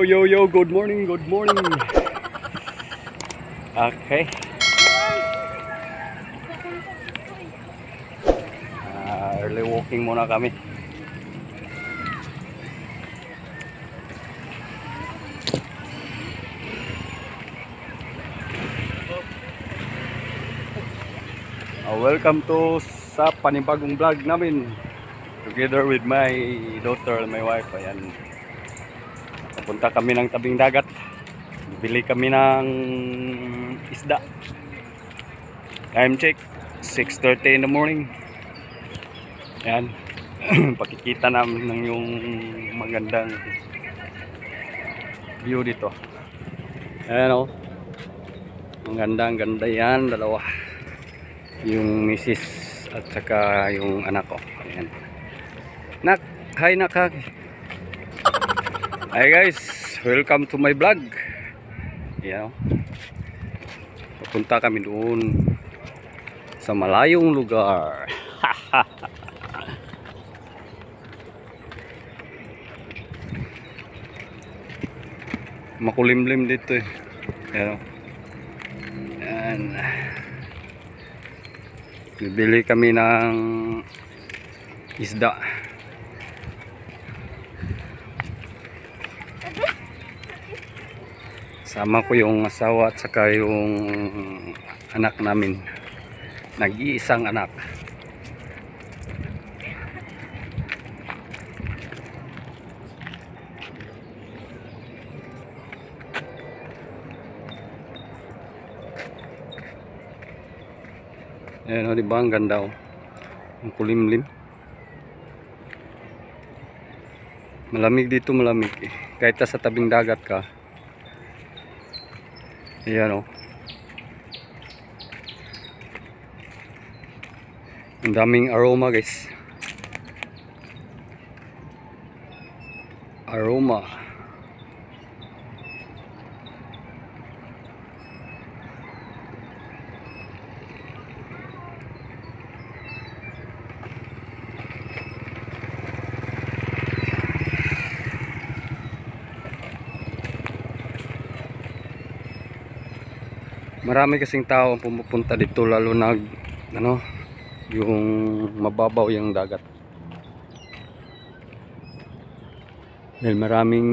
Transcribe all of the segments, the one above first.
yo, good morning, good morning. Okay. Early walking muna kami. Welcome to sa panibagong vlog namin. Together with my daughter and my wife. Ayan. Papunta kami ng tabing dagat. Bili kami ng isda. Time check 6:30 in the morning. Ayan. Pakikita namin ng yung magandang view dito. Ayan o. Ang ganda yan. Dalawa. Yung misis at saka yung anak ko. Ayan. Nak, hi nak. Hi guys, welcome to my vlog. Ayan o. Papunta kami doon sa malayong lugar. Makulimlim dito eh. Ayan. Ayan. Bibili kami ng isda. Sama ko yung asawa at saka yung anak namin. Nag-iisang anak. Ayan o, diba? Ang ganda o. Ang kulimlim. Malamig dito, malamig eh. Kahit sa tabing dagat ka. Ayan o. Ang daming aroma guys. Aroma. Marami kasing tao ang pumupunta dito, lalo na yung mababaw yung dagat. Dahil maraming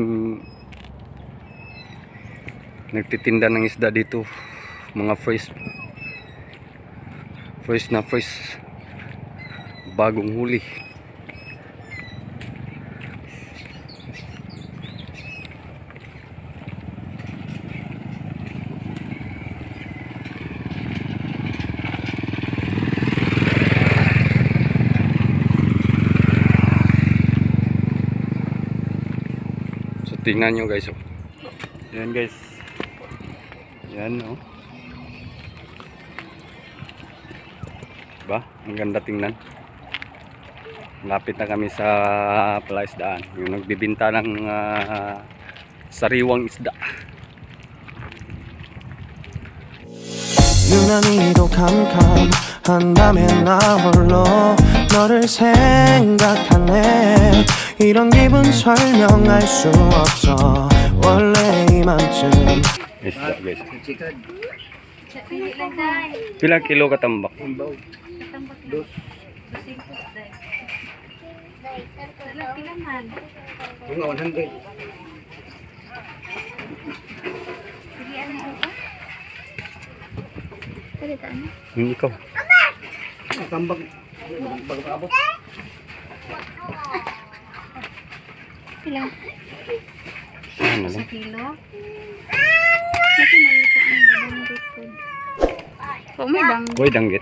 nagtitinda ng isda dito, mga fresh na fresh, bagong huli. Tingnan nyo guys oh. Yan guys. Yan oh. Diba? Ang ganda tingnan. Lapit na kami sa palaisdaan. Yung nagbibinta ng sariwang isda. 유난히도 캄캄한 밤에 나 홀로 너를 생각하네. 이런 기분 설명할 수 없어. 원래 이맘쯤 Isda guys. Pilang kilo katambak? Katambak dos. Bunga 100. Ikaw. Katambak. Pag-abot. Ilang? Ano Sa lang? kilo? Kasi malito ang danggit ko. Kung may danggit. Boy, danggit.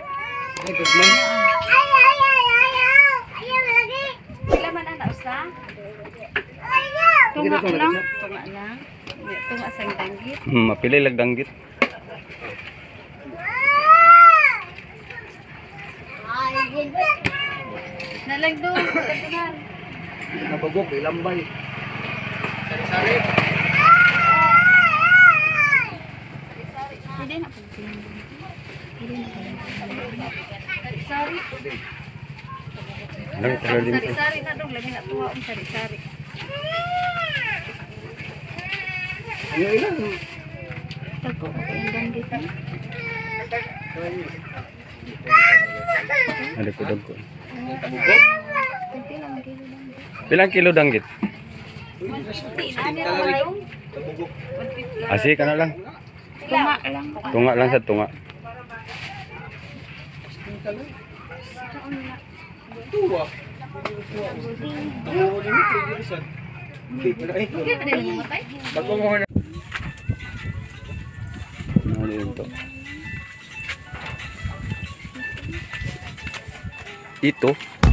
Sila man ang nausa? Tunga lang? Tunga lang? Tunga sa danggit? Mapilay lag danggit. Nalagdo. Nalagdo. Nabagok, ilambay. Sari-sari. Hindi na pagpili. Hindi na pagpili. Sari-sari. Sari-sari na dong. Lagi na tuwa ang sari-sari. Ano ilan? Dako ko yung danggit na. Ano ko dagko. Kunti lang ang kilo danggit. Pilang kilo danggit? Asi ka na lang. Tunga lang. Tunga lang sa tunga. Tuwa. Oo, limit ko dito sa. Bago mo na. Ano yun to? Ito.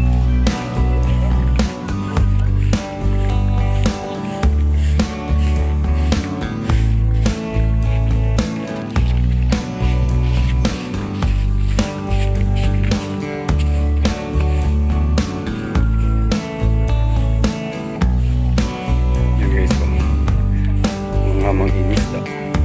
Yan guys po. Mga manghinisda.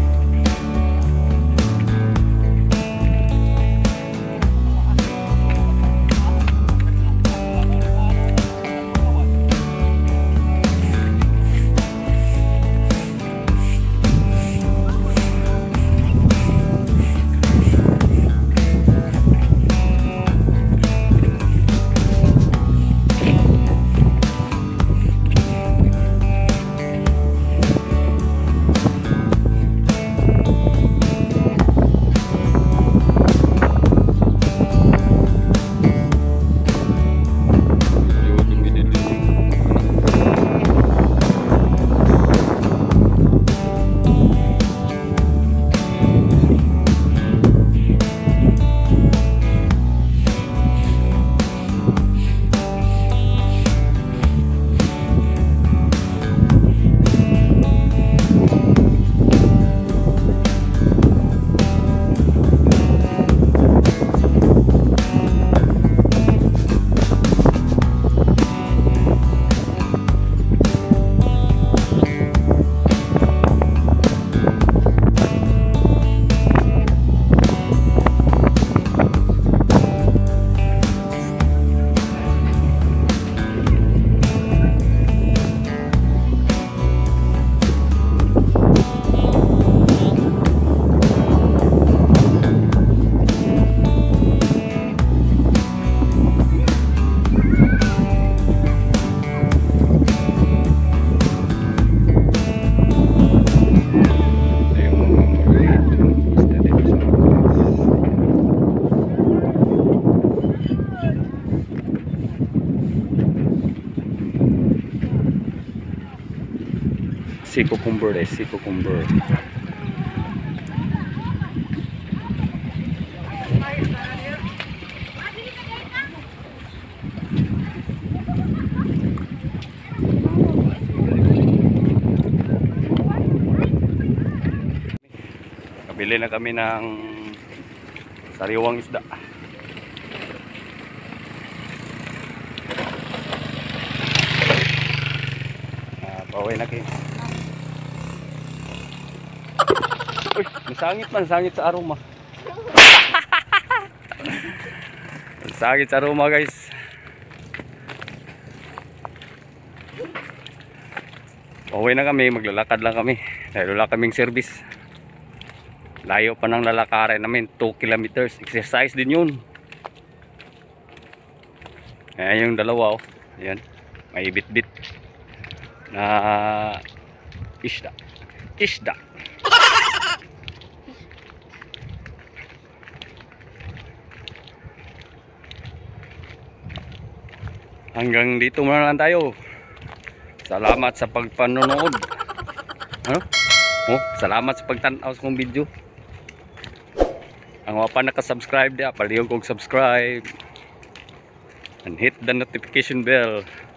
Si cucumber deh, si cucumber. Kabili na kami ng sariwang isda. Pauwi na kayo. Uy, masangit sa aroma. Masangit sa aroma guys. Pauwi na kami, maglalakad lang kami. Dahil wala kaming service. Layo pa ng lalakarin namin, 2 kilometers. Exercise din yun. Ayan yung dalawa oh. Ayan, may bit-bit na isda. Hanggang dito muna lang tayo. Salamat sa pagpanonood. Ano? Oh, salamat sa pagtanaw sa kong video. Ang mga pa nakasubscribe dia, palihog kong subscribe and hit the notification bell.